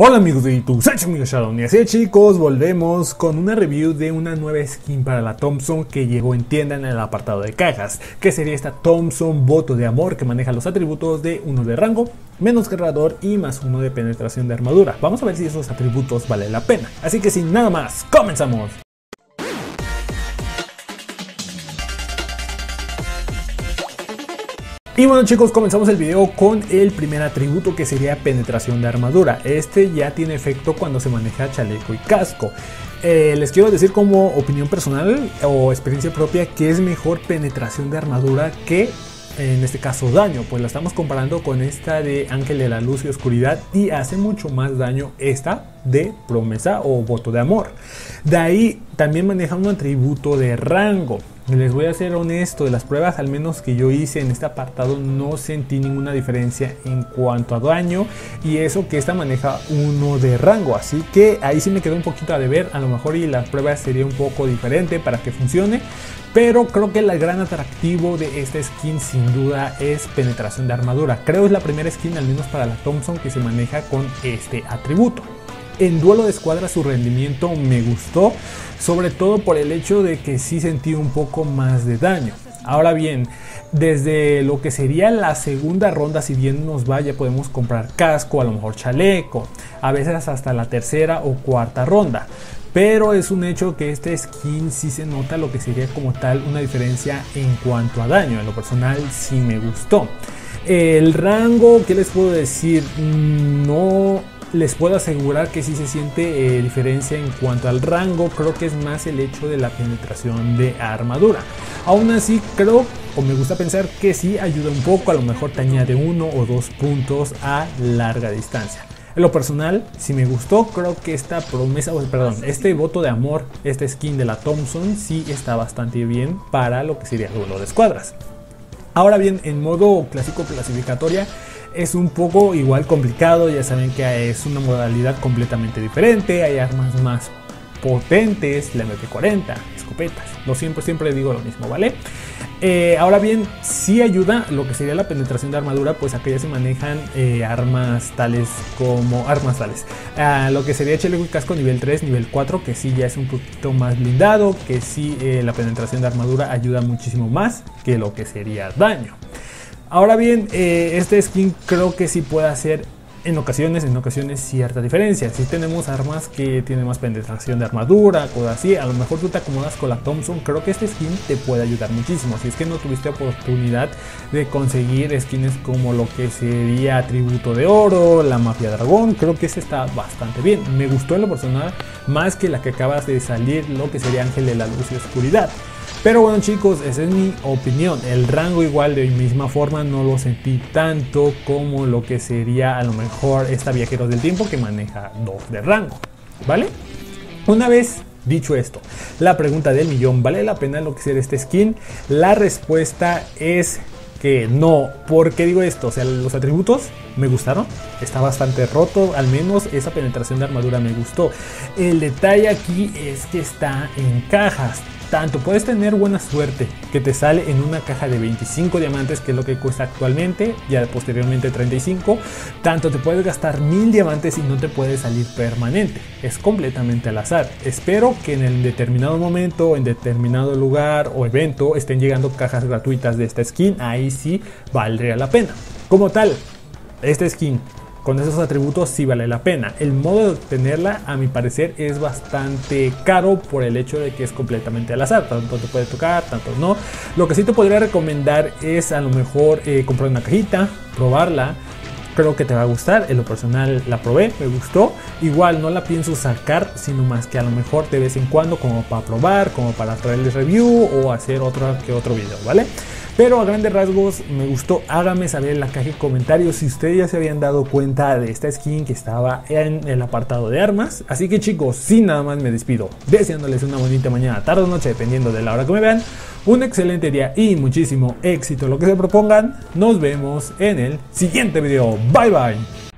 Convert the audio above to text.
Hola amigos de YouTube, soy amigo Shadow y así chicos, volvemos con una review de una nueva skin para la Thompson que llegó en tienda en el apartado de cajas, que sería esta Thompson Voto de Amor que maneja los atributos de 1 de rango, menos cargador y más 1 de penetración de armadura. Vamos a ver si esos atributos valen la pena, así que sin nada más, comenzamos. Y bueno chicos, comenzamos el video con el primer atributo que sería penetración de armadura. Este ya tiene efecto cuando se maneja chaleco y casco. Les quiero decir como opinión personal o experiencia propia que es mejor penetración de armadura que en este caso daño, pues la estamos comparando con esta de Ángel de la Luz y Oscuridad y hace mucho más daño esta de Promesa o Voto de Amor. De ahí también maneja un atributo de rango. Les voy a ser honesto, de las pruebas al menos que yo hice en este apartado no sentí ninguna diferencia en cuanto a daño, y eso que esta maneja 1 de rango, así que ahí sí me quedó un poquito a deber, a lo mejor y la prueba sería un poco diferente para que funcione, pero creo que el gran atractivo de esta skin sin duda es penetración de armadura. Creo es la primera skin al menos para la Thompson que se maneja con este atributo. En duelo de escuadra su rendimiento me gustó, sobre todo por el hecho de que sí sentí un poco más de daño. Ahora bien, desde lo que sería la segunda ronda, si bien nos va, ya podemos comprar casco, a lo mejor chaleco, a veces hasta la tercera o cuarta ronda. Pero es un hecho que este skin sí se nota lo que sería como tal una diferencia en cuanto a daño. En lo personal sí me gustó. El rango, ¿qué les puedo decir? No les puedo asegurar que sí se siente diferencia en cuanto al rango. Creo que es más el hecho de la penetración de armadura. Aún así creo, o me gusta pensar que sí ayuda un poco. A lo mejor te añade 1 o 2 puntos a larga distancia. En lo personal sí me gustó. Creo que esta promesa, este voto de amor, esta skin de la Thompson sí está bastante bien para lo que sería el duelo de escuadras. Ahora bien, en modo clásico clasificatoria es un poco igual complicado. Ya saben que es una modalidad completamente diferente. Hay armas más potentes, la MP40, escopetas. Siempre digo lo mismo, ¿vale? Ahora bien, sí ayuda lo que sería la penetración de armadura, pues acá ya se manejan armas tales como lo que sería chaleco y casco nivel 3, nivel 4, que sí ya es un poquito más blindado, que sí la penetración de armadura ayuda muchísimo más que lo que sería daño. Ahora bien, este skin creo que sí puede hacer en ocasiones cierta diferencia. Si tenemos armas que tienen más penetración de armadura, cosas así, a lo mejor tú te acomodas con la Thompson. Creo que este skin te puede ayudar muchísimo. Si es que no tuviste oportunidad de conseguir skins como lo que sería Atributo de Oro, la Mafia Dragón, creo que este está bastante bien. Me gustó en lo personal más que la que acabas de salir, lo que sería Ángel de la Luz y Oscuridad. Pero bueno chicos, esa es mi opinión. El rango igual de misma forma no lo sentí tanto como lo que sería a lo mejor esta Viajeros del Tiempo que maneja 2 de rango, ¿vale? Una vez dicho esto, la pregunta del millón, ¿vale la pena lo que sería este skin? La respuesta es que no. ¿Por qué digo esto? O sea, los atributos me gustaron, está bastante roto, al menos esa penetración de armadura me gustó. El detalle aquí es que está en cajas. Tanto puedes tener buena suerte que te sale en una caja de 25 diamantes, que es lo que cuesta actualmente, ya posteriormente 35. Tanto te puedes gastar 1000 diamantes y no te puede salir permanente. Es completamente al azar. Espero que en el determinado momento, en determinado lugar o evento estén llegando cajas gratuitas de esta skin. Ahí sí valdría la pena. Como tal, esta skin con esos atributos sí vale la pena. El modo de obtenerla a mi parecer es bastante caro por el hecho de que es completamente al azar. Tanto te puede tocar, tanto no. Lo que sí te podría recomendar es a lo mejor comprar una cajita, probarla. Creo que te va a gustar. En lo personal la probé, me gustó. Igual no la pienso sacar, sino más que a lo mejor de vez en cuando como para probar, como para traerles review o hacer otro video, ¿vale? Pero a grandes rasgos me gustó. Háganme saber en la caja de comentarios si ustedes ya se habían dado cuenta de esta skin que estaba en el apartado de armas. Así que chicos, sin nada más me despido, deseándoles una bonita mañana, tarde o noche, dependiendo de la hora que me vean. Un excelente día y muchísimo éxito lo que se propongan. Nos vemos en el siguiente video. Bye bye.